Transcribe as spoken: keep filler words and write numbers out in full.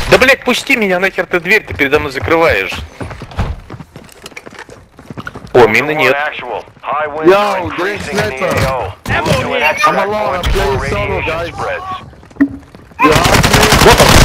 Да блять, пусти меня, нахер ты дверь ты передо мной закрываешь. О, мины нет. Yo, there's sniper. I'm alone, I'm playing solo, guys. You have me? Вот он.